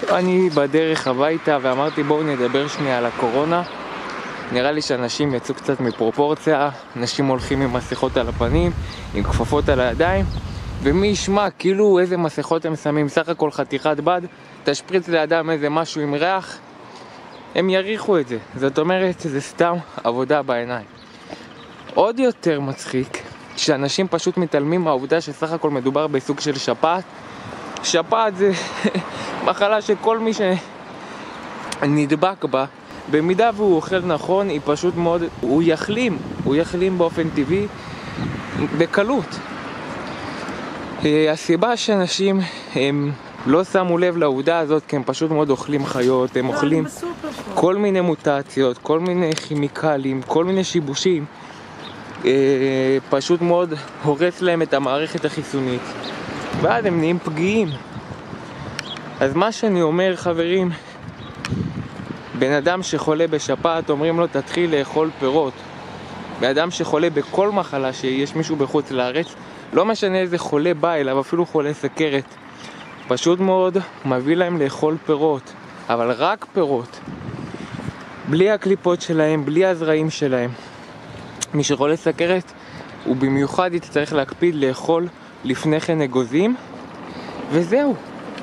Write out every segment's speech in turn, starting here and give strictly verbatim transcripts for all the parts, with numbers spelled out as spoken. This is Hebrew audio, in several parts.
אני בדרך הביתה ואמרתי בואו נדבר שנייה על הקורונה. נראה לי שאנשים יצאו קצת מפרופורציה, אנשים הולכים עם מסכות על הפנים, עם כפפות על הידיים, ומי ישמע כאילו איזה מסכות הם שמים, סך הכל חתיכת בד, תשפריץ לאדם איזה משהו עם ריח, הם יריחו את זה. זאת אומרת, זה סתם עבודה בעיניים. עוד יותר מצחיק, שאנשים פשוט מתעלמים מהעובדה שסך הכל מדובר בסוג של שפעת. שפעת זה מחלה שכל מי שנדבק בה, במידה והוא אוכל נכון, היא פשוט מאוד, הוא יחלים, הוא יחלים באופן טבעי, בקלות. הסיבה שאנשים הם לא שמו לב לעובדה הזאת, כי הם פשוט מאוד אוכלים חיות, הם אוכלים כל מיני מוטציות, כל מיני כימיקלים, כל מיני שיבושים, פשוט מאוד הורס להם את המערכת החיסונית, ואז הם נהיים פגיעים. אז מה שאני אומר, חברים, בן אדם שחולה בשפעת אומרים לו תתחיל לאכול פירות. בן אדם שחולה בכל מחלה שיש מישהו בחוץ לארץ, לא משנה איזה חולה בא אליו, אפילו חולה סכרת, פשוט מאוד מביא להם לאכול פירות, אבל רק פירות, בלי הקליפות שלהם, בלי הזרעים שלהם. מי שחולה סכרת הוא במיוחד יצטרך להקפיד לאכול לפני כן אגוזים, וזהו,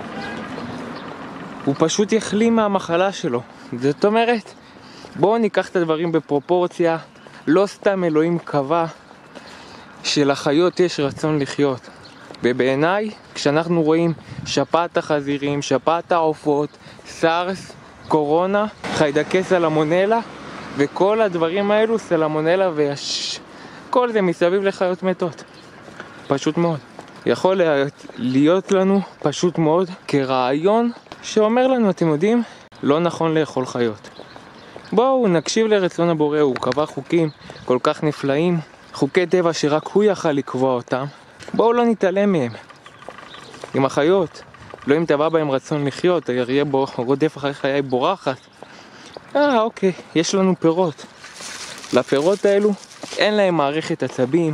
הוא פשוט יחלים מהמחלה שלו. זאת אומרת, בואו ניקח את הדברים בפרופורציה. לא סתם אלוהים קבע שלחיות יש רצון לחיות, ובעיניי כשאנחנו רואים שפעת החזירים, שפעת העופות, סארס, קורונה, חיידקי סלמונלה וכל הדברים האלו, סלמונלה ויש כל זה מסביב לחיות מתות, פשוט מאוד יכול להיות לנו פשוט מאוד כרעיון שאומר לנו, אתם יודעים, לא נכון לאכול חיות. בואו נקשיב לרצון הבורא, הוא קבע חוקים כל כך נפלאים, חוקי טבע שרק הוא יכל לקבוע אותם. בואו לא נתעלם מהם. עם החיות, לא אם טבע בהם רצון לחיות, יהיה בו רודף אחרי חיי בורחת. אה אוקיי, יש לנו פירות. לפירות האלו אין להם מערכת עצבים,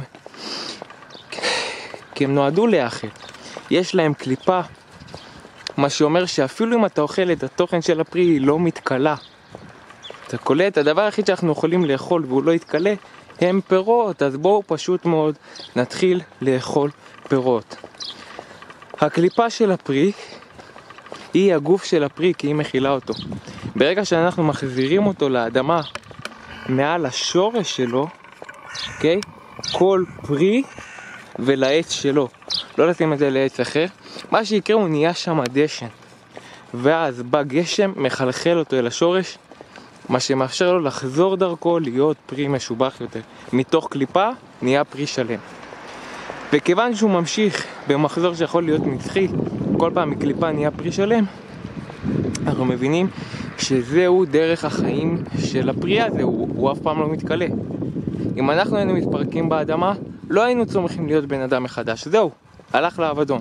כי הם נועדו לאכול. יש להם קליפה, מה שאומר שאפילו אם אתה אוכל את התוכן של הפרי היא לא מתקלה. אתה קולט, הדבר היחיד שאנחנו יכולים לאכול והוא לא יתקלה הם פירות. אז בואו פשוט מאוד נתחיל לאכול פירות. הקליפה של הפרי היא הגוף של הפרי, כי היא מכילה אותו. ברגע שאנחנו מחזירים אותו לאדמה מעל השורש שלו, אוקיי? כל פרי ולעץ שלו, לא לשים את זה לעץ אחר, מה שיקרה הוא נהיה שם דשן, ואז בא גשם מחלחל אותו אל השורש, מה שמאפשר לו לחזור דרכו להיות פרי משובח יותר. מתוך קליפה נהיה פרי שלם. וכיוון שהוא ממשיך במחזור שיכול להיות נצחי, כל פעם מקליפה נהיה פרי שלם, אנחנו מבינים שזהו דרך החיים של הפרי הזה, הוא, הוא אף פעם לא מתקלה. אם אנחנו היינו מתפרקים באדמה, לא היינו צומחים להיות בן אדם מחדש. זהו, הלך לאבדון.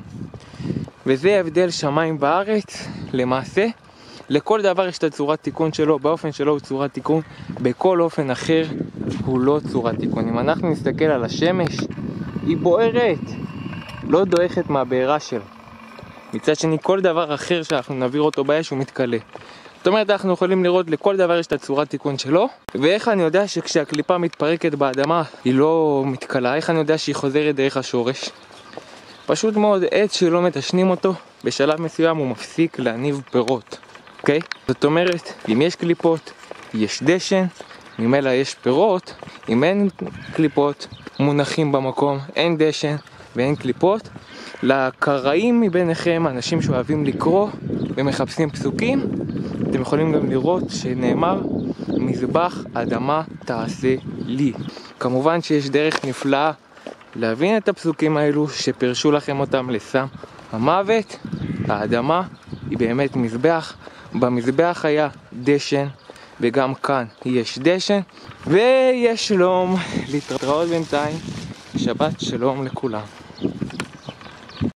וזה הבדל שמיים בארץ. למעשה, לכל דבר יש את הצורת תיקון שלו, באופן שלו הוא צורת תיקון, בכל אופן אחר הוא לא צורת תיקון. אם אנחנו נסתכל על השמש, היא בוערת, לא דועכת מהבעירה שלה. מצד שני, כל דבר אחר שאנחנו נעביר אותו באש הוא מתקלה. זאת אומרת, אנחנו יכולים לראות לכל דבר יש את הצורת תיקון שלו. ואיך אני יודע שכשהקליפה מתפרקת באדמה היא לא מתקלה? איך אני יודע שהיא חוזרת דרך השורש? פשוט מאוד, עץ שלא מתשנים אותו, בשלב מסוים הוא מפסיק להניב פירות. אוקיי? זאת אומרת, אם יש קליפות, יש דשן, ממילא יש פירות. אם אין קליפות, מונחים במקום, אין דשן ואין קליפות. לקראים מביניכם, אנשים שאוהבים לקרוא ומחפשים פסוקים, אתם יכולים גם לראות שנאמר, מזבח אדמה תעשה לי. כמובן שיש דרך נפלאה להבין את הפסוקים האלו שפרשו לכם אותם לסם המוות. האדמה היא באמת מזבח, במזבח היה דשן, וגם כאן יש דשן, ויש שלום. להתראות בינתיים, שבת שלום לכולם.